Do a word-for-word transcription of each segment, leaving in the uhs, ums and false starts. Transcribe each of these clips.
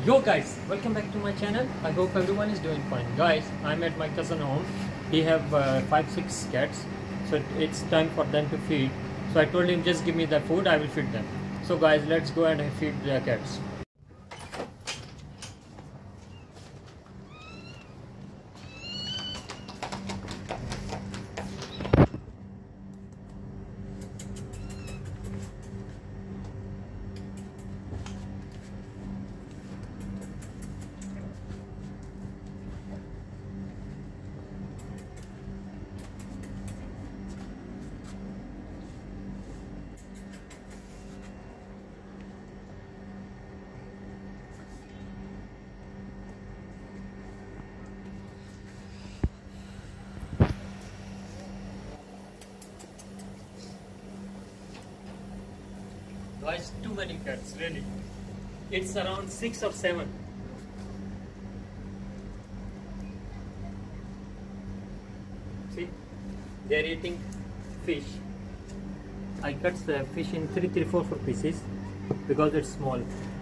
Yo guys, welcome back to my channel. I hope everyone is doing fine. Guys, I'm at my cousin home. He have uh, five six cats, so it's time for them to feed. So I told him, just give me the food, I will feed them. So guys, let's go and feed the cats. Guys, too many cats, really. It's around six or seven. See, they're eating fish. I cut the fish in three, three, four, four pieces because it's small.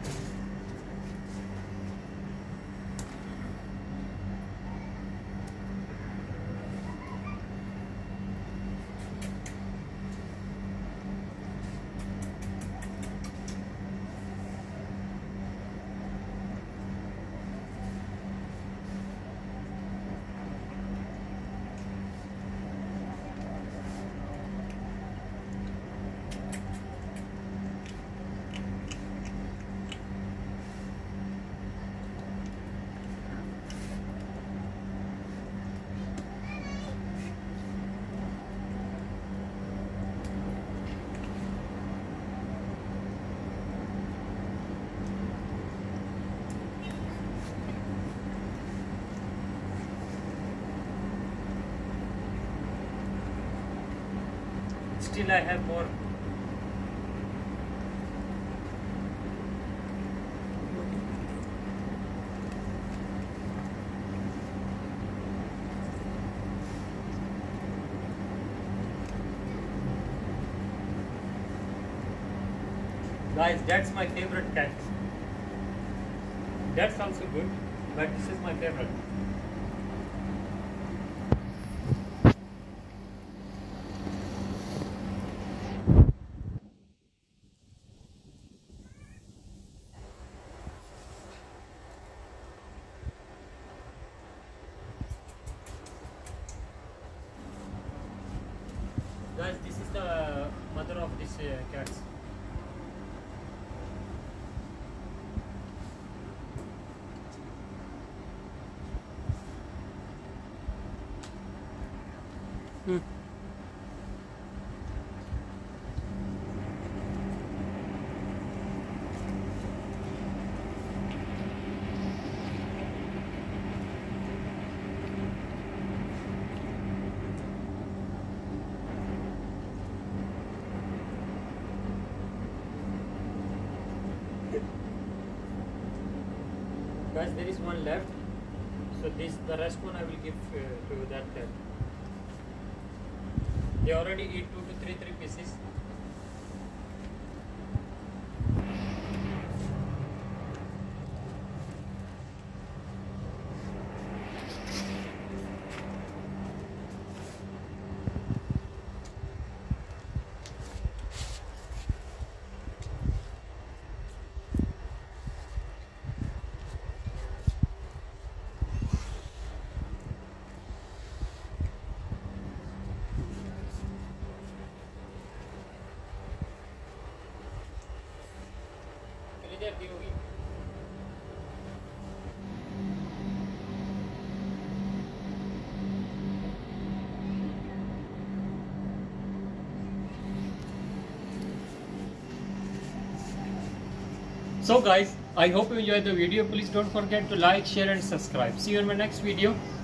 Still I have more. Guys, that's my favorite cat. That's also good, but this is my favorite. Guys, this is the mother of these uh, cats. Hmm. Guys, there is one left, so this the rest one I will give uh, to that cat. They already eat two to three three pieces. So guys, I hope you enjoyed the video. Please don't forget to like, share and subscribe. See you in my next video.